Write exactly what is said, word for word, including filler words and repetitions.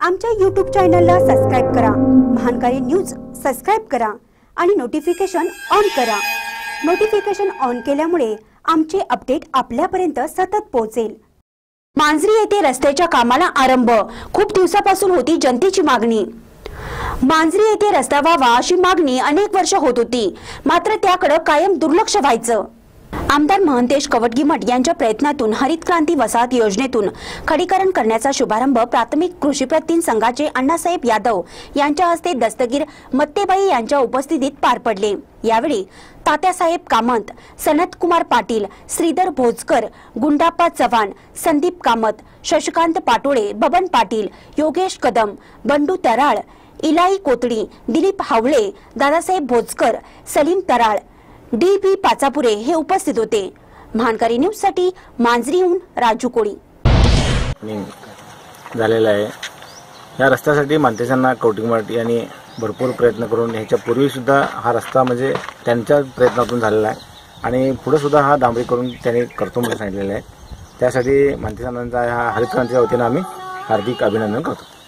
आमच्या यूट्यूब चॅनलला सबस्क्राइब करा, महानकारी न्यूज सबस्क्राइब करा आणि नोटिफिकेशन ऑन करा। नोटिफिकेशन ऑन केल्यामुळे आमचे अपडेट आपल्यापर्यंत सतत पोहोचेल। मांजरी येथे रस्त्याच्या कामाला आरंभ। खूप दिवसापासून होती जनतेची मागणी। मांजरी येथे रस्ता व्हावा अशी मागणी अनेक वर्ष होत होती, मात्र त्याकडे कायम दुर्लक्ष व्हायचं। आमदार महंतेश कवटगीमठ यांच्या प्रयत्नातून हरित क्रांती वसाहत योजनेतून खडीकरण करण्याचा शुभारंभ प्राथमिक कृषी प्रतिनिधी संघाचे अण्णासाहेब यादव यांच्या हस्ते दस्तगीर मत्तेबाई यांच्या उपस्थितीत पार पडले। यावेळी तात्यासाहेब कामत, सनत कुमार पाटील, श्रीधर भोजकर, गुंडाप्पा चव्हाण, संदीप कामत, शशिकांत पाटोळे, बबन पाटील, योगेश कदम, बंडू तराळ, इलाई कोतडी, दिलीप हावळे, दादासाहेब भोजकर, सलीम तराळ, डी बी पाचापुरे हे उपस्थित होते। महानकारी न्यूज साठी मांजरीहून राजू कोळी झालेला आहे। या रस्त्यासाठी मांतेशांना कवटगीमठ यांनी भरपूर प्रयत्न करून ह्याच्या पूर्वी सुद्धा हा रस्ता म्हणजे त्यांच्या प्रयत्नातून झालेला आहे आणि पुढे सुद्धा हा डांबरी करून त्यांनी करतो म्हणून सांगितलेलं आहे। त्यासाठी मांतेशांना ह्या हरित क्रांतीच्या वतीने आम्ही हार्दिक अभिनंदन करतो।